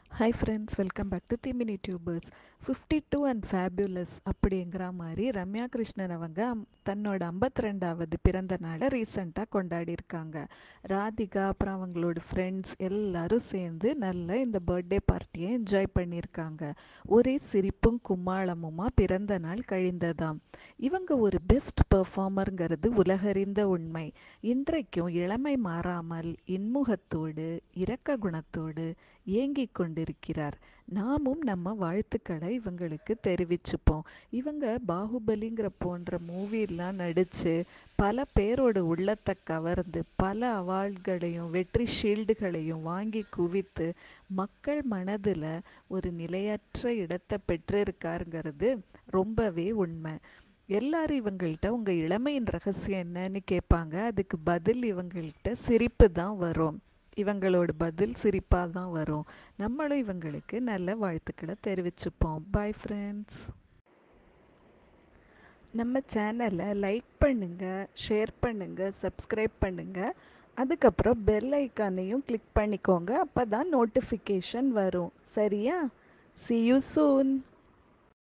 Hi friends, welcome back to திமினி டியூபர்ஸ். 52 and fabulous அப்படிங்கிற மாதிரி ரம்யா கிருஷ்ணன் அவங்க தன்னோட 52வது பிறந்த நாளை ரீசெண்டாக கொண்டாடியிருக்காங்க. ராதிகா அப்புறம் அவங்களோட ஃப்ரெண்ட்ஸ் எல்லாரும் சேர்ந்து நல்ல இந்த பர்த்டே பார்ட்டியை என்ஜாய் பண்ணியிருக்காங்க. ஒரே சிரிப்பும் கும்மாளமுமா பிறந்த நாள் கழிந்ததாம். இவங்க ஒரு பெஸ்ட் பெர்ஃபார்மருங்கிறது உலகறிந்த உண்மை. இன்றைக்கும் இளமை மாறாமல் இன்முகத்தோடு இரக்க குணத்தோடு ஏங்கிக் கொண்டிருக்கிறார். நாமும் நம்ம வாழ்த்துக்களை இவங்களுக்கு தெரிவிச்சுப்போம். இவங்க பாகுபலிங்கிற போன்ற மூவிலாம் நடித்து பல பேரோட உள்ளத்தை கவர்ந்து பல அவார்ட்களையும் வெற்றி ஷீல்டுகளையும் வாங்கி குவித்து மக்கள் மனதில் ஒரு நிலையற்ற இடத்தை பெற்றிருக்காருங்கிறது ரொம்பவே உண்மை. எல்லாரும் இவங்கள்ட்ட உங்கள் இளமையின் ரகசியம் என்னன்னு கேட்பாங்க. அதுக்கு பதில் இவங்கள்ட்ட சிரிப்பு தான் வரும். இவங்களோட பதில் சிரிப்பாக தான் வரும். நம்மளும் இவங்களுக்கு நல்ல வாழ்த்துக்களை தெரிவிச்சுப்போம். Bye friends. நம்ம சேனலை லைக் பண்ணுங்கள், ஷேர் பண்ணுங்கள், சப்ஸ்கிரைப் பண்ணுங்கள். அதுக்கப்புறம் பெல் ஐக்கானையும் கிளிக் பண்ணிக்கோங்க. அப்போ தான் நோட்டிஃபிகேஷன் வரும். சரியா? See you soon.